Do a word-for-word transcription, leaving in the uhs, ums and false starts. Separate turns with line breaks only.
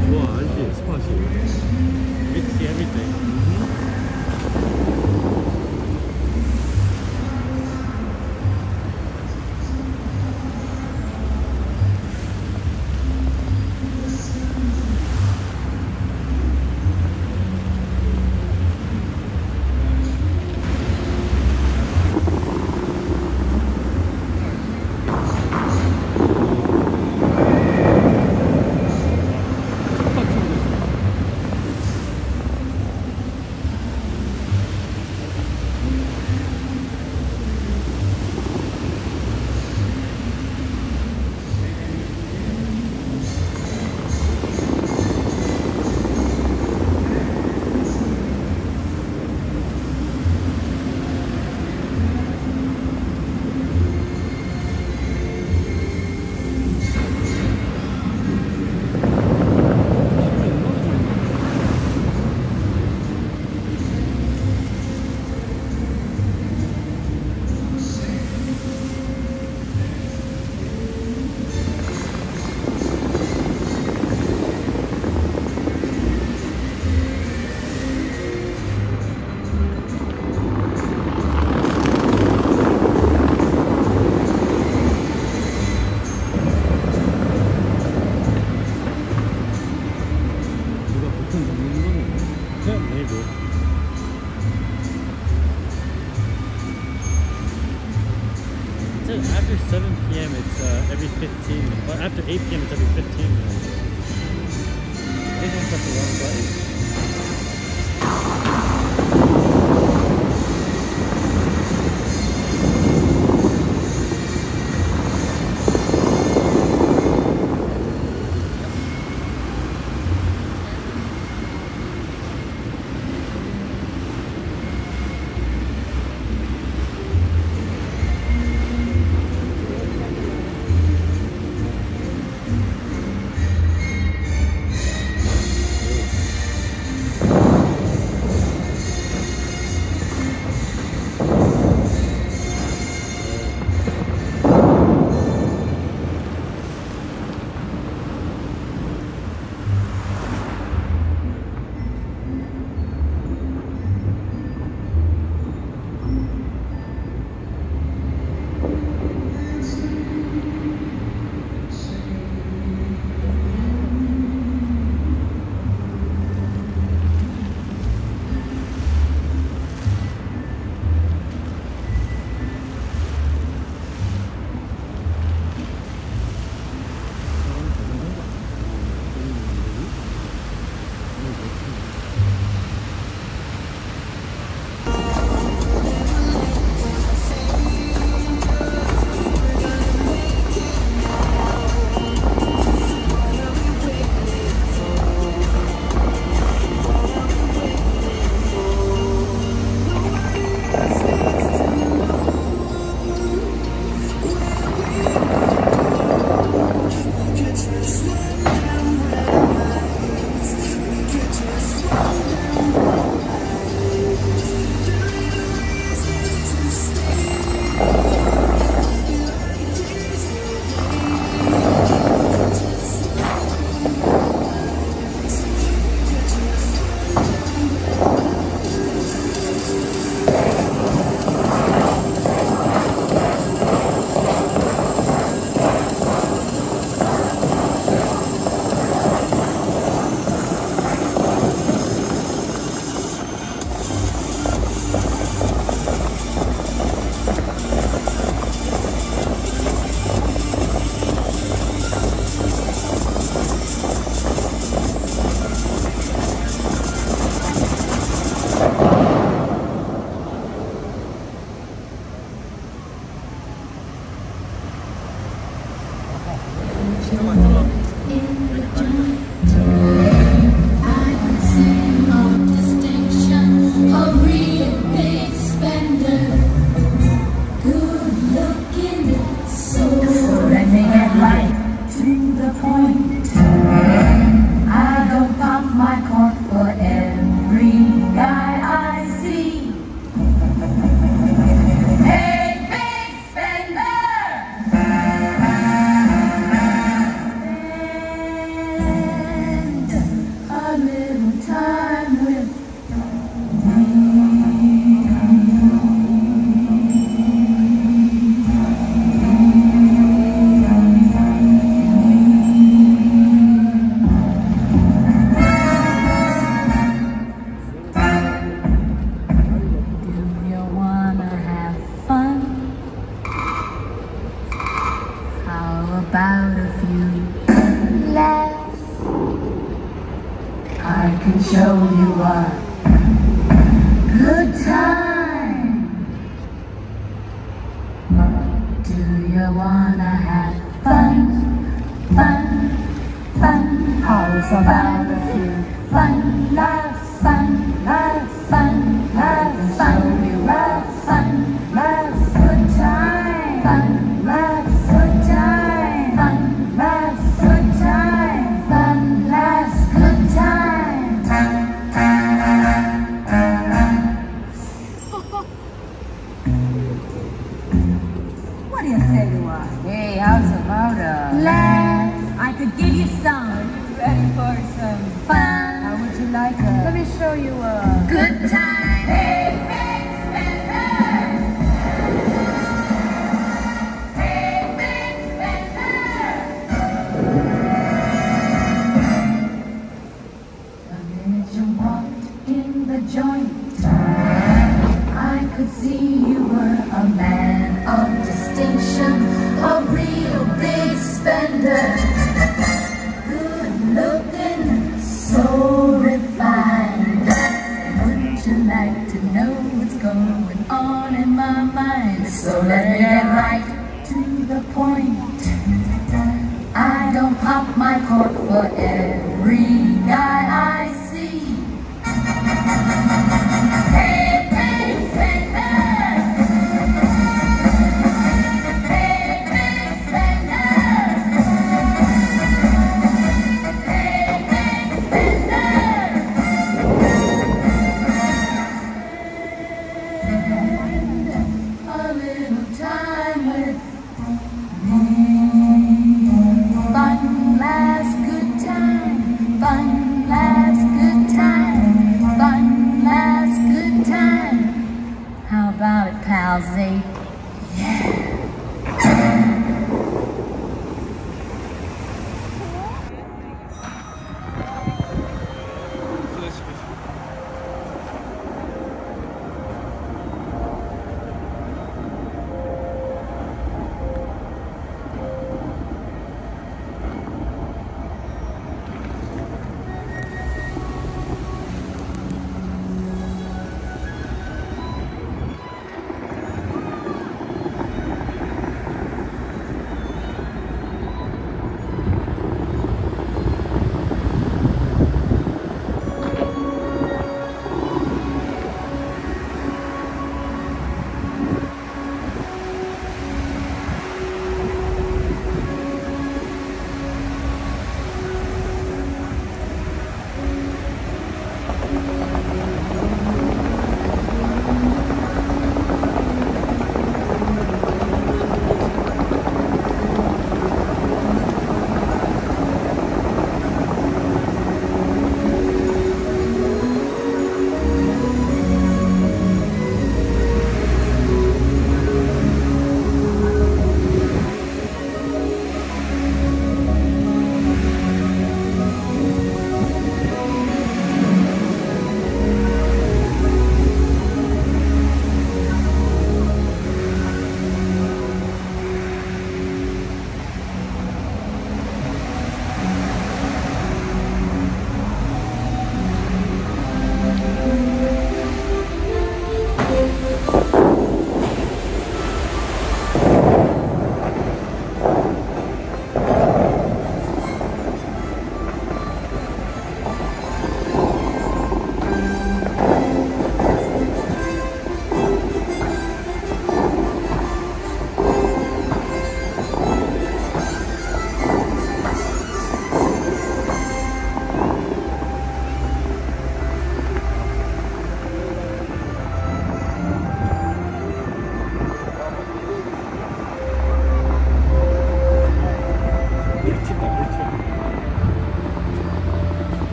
좋아, 알지? 스팟이. It's everything. After seven p m it's uh, every fifteen minutes. Well, after eight p m it's every fifteen minutes. I think I pressed the wrong button.
I can show you a good time. Do you wanna have fun, fun, fun? How's about a few fun laughs, fun laughs, fun laughs, fun, you have fun laughs, good time, fun laughs, good time, fun laughs, good time, fun laughs, good time. What do you say to us? Hey, how's about a laugh? I could give you some. Are you ready for some fun? How would you like a? Let me show you a good time. Hey, big spender. Hey, big spender. The minute you walked in the joint, I could see you were a man of distinction, a real big spender. Good looking, so refined. Wouldn't you like to know what's going on in my mind? So let me get right to the point. I don't pop my cork for air.